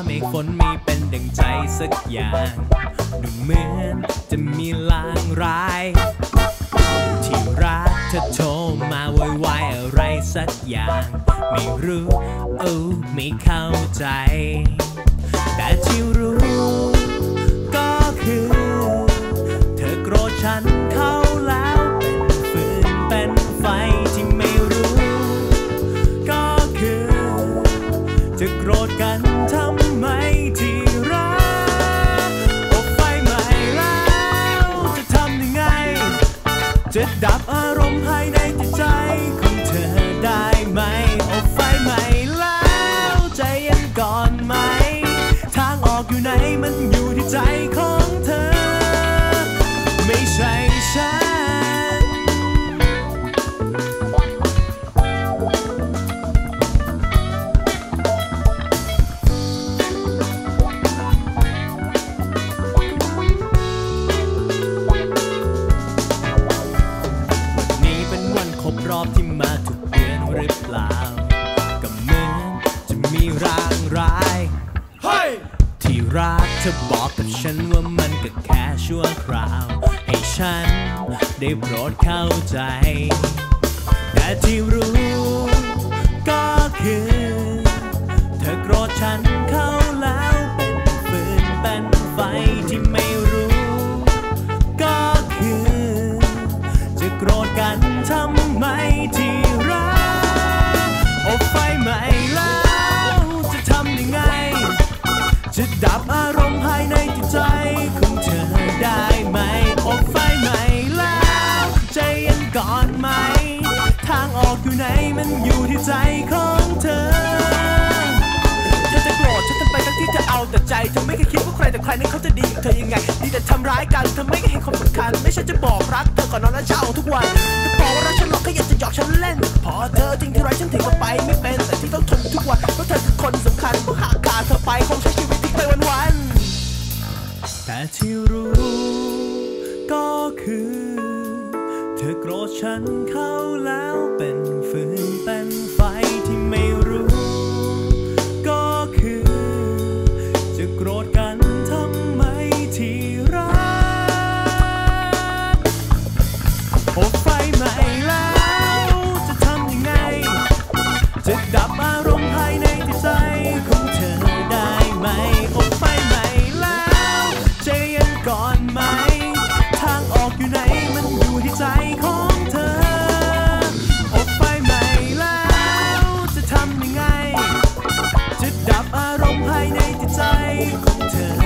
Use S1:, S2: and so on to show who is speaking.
S1: เมฆฝนไม่เป็นดังใจสักอย่างดูเหมือนจะมีลางร้ายที่รักเธอโทรมาโวยวายอะไรสักอย่างไม่รู้ไม่เข้าใจแต่ที่รู้ก็คือเธอโกรธฉันเขาแล้วเป็นฟืนเป็นไฟที่ไม่รู้ก็คือจะโกรธกันทำไมที่รักไฟไหม้แล้วจะทำยังไงจะดับอารมณ์ภายในจิตใจของเธอได้ไหมไฟไหม้แล้วใจเย็นก่อนไหมทางออกอยู่ไหนมันอยู่ที่ใจของเธอไม่ใช่ฉันครบรอบที่มาทุกเดือนหรือเปล่าก็เหมือนจะมีร่างร้ายที่รักเธอบอกกับฉันว่ามันก็แค่ชั่วคราวให้ฉันได้โปรดเข้าใจแต่ที่รู้ก็คือเธอโกรธฉันเข้าแล้วเป็นฟืนเป็นไฟที่ไม่รู้ก็คือจะโกรธกันทำไมที่รักไฟไหม้แล้วจะทำยังไงจะดับอารมณ์ภายในจิตใจของเธอได้ไหมไฟไหม้แล้วใจเย็นก่อนไหมทางออกอยู่ไหนมันอยู่ที่ใจของเธอจะโกรธฉันทำไมทั้งที่เธอเอาแต่ใจเธอไม่เคยคิดว่าใครแต่ใครนั้นเขาจะดีกับเธอยังไงดีแต่ทำร้ายกันเธอไม่เคยเห็นความสำคัญไม่ใช่จะบอกรักเธอก่อนนอนและเช้าทุกวันเธอบอกว่ารักฉันหรอกแค่อยากจะหยอกฉันเล่นพอเธอทิ้งที่ไรฉันถึงก็ไปไม่เป็นแต่ที่ต้องทนทุกวันเพราะเธอคือคนสำคัญเพราะหากขาดเธอไปคงใช้ชีวิตทิ้งไปวันๆแต่ที่รู้ก็คือเธอโกรธฉันเข้าแล้วเป็นฟืนเป็นไฟที่ไม่รู้ก็คือจะโกรธกันทำไมที่รักไฟไหม้แล้วจะทำยังไงจะดับอารมณ์ภายในจิตใจของเธอได้ไหมไฟไหม้แล้วใจเย็นก่อนไหมทางออกอยู่ไหนมันอยู่ที่ใจของเธอไฟไหม้แล้วจะทำยังไงจะดับอารมณ์ภายในจิตใจของเธอ